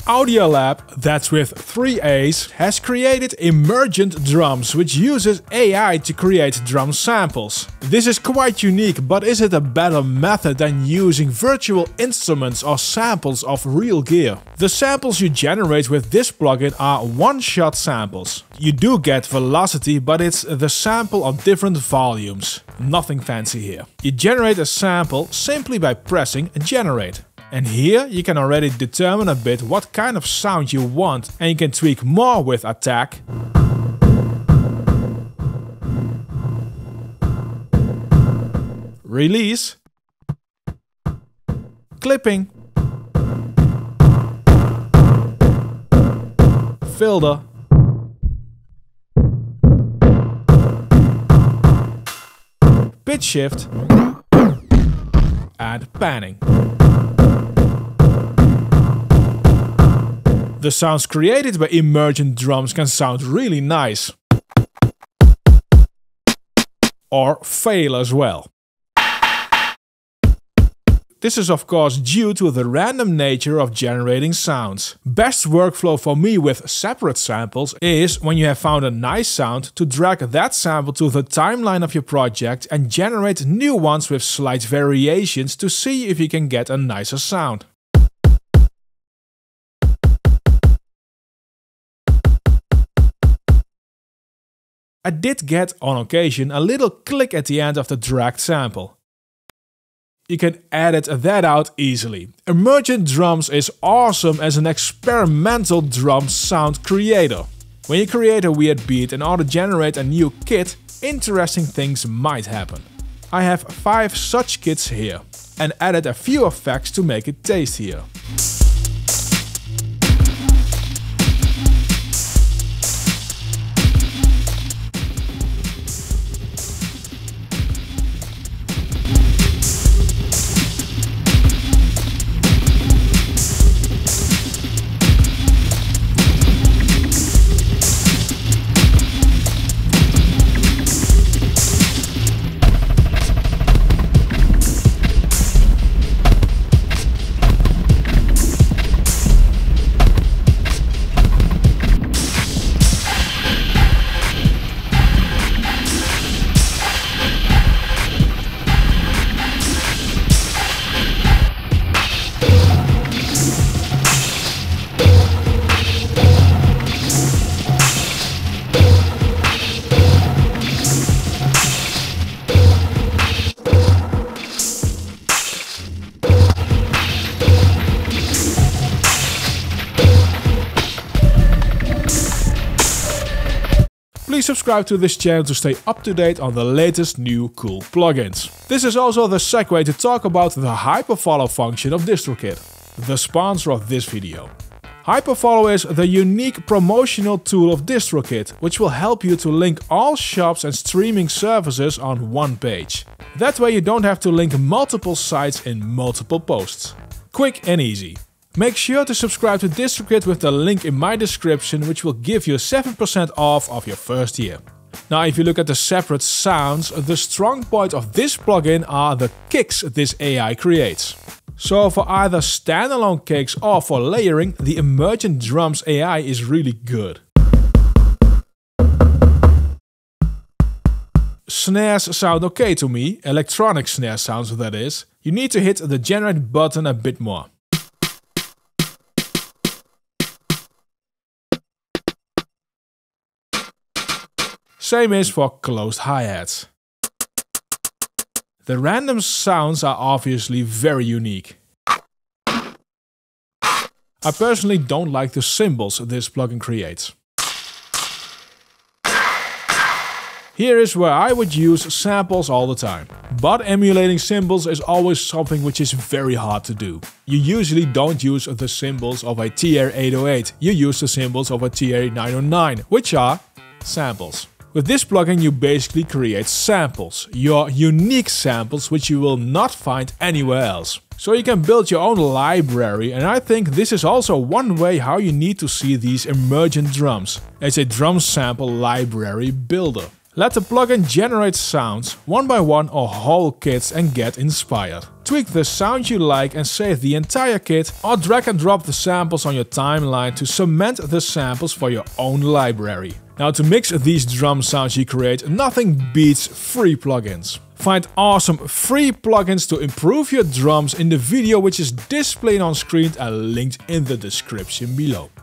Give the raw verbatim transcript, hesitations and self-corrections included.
Audialab, that's with three A's, has created Emergent Drums, which uses A I to create drum samples. This is quite unique, but is it a better method than using virtual instruments or samples of real gear? The samples you generate with this plugin are one-shot samples. You do get velocity, but it's the sample on different volumes. Nothing fancy here. You generate a sample simply by pressing generate. And here you can already determine a bit what kind of sound you want, and you can tweak more with attack, release, clipping, filter, pitch shift, and panning. The sounds created by Emergent Drums can sound really nice. Or fail as well. This is of course due to the random nature of generating sounds. Best workflow for me with separate samples is when you have found a nice sound to drag that sample to the timeline of your project and generate new ones with slight variations to see if you can get a nicer sound. I did get, on occasion, a little click at the end of the dragged sample. You can edit that out easily. Emergent Drums is awesome as an experimental drum sound creator. When you create a weird beat in order to generate a new kit, interesting things might happen. I have five such kits here, and added a few effects to make it tastier. Please subscribe to this channel to stay up to date on the latest new cool plugins. This is also the segue to talk about the hyperfollow function of DistroKid, the sponsor of this video. Hyperfollow is the unique promotional tool of DistroKid, which will help you to link all shops and streaming services on one page. That way you don't have to link multiple sites in multiple posts. Quick and easy. Make sure to subscribe to DistroKid with the link in my description, which will give you seven percent off of your first year. Now if you look at the separate sounds, the strong point of this plugin are the kicks this A I creates. So for either standalone kicks or for layering, the Emergent Drums A I is really good. Snares sound okay to me, electronic snare sounds that is. You need to hit the generate button a bit more. Same is for closed hi-hats. The random sounds are obviously very unique. I personally don't like the cymbals this plugin creates. Here is where I would use samples all the time. But emulating cymbals is always something which is very hard to do. You usually don't use the cymbals of a T R eight oh eight, you use the cymbals of a T R nine oh nine, which are samples. With this plugin you basically create samples, your unique samples which you will not find anywhere else. So you can build your own library, and I think this is also one way how you need to see these Emergent Drums, as a drum sample library builder. Let the plugin generate sounds, one by one or whole kits, and get inspired. Tweak the sound you like and save the entire kit, or drag and drop the samples on your timeline to cement the samples for your own library. Now, to mix these drum sounds you create, nothing beats free plugins. Find awesome free plugins to improve your drums in the video which is displayed on screen and linked in the description below.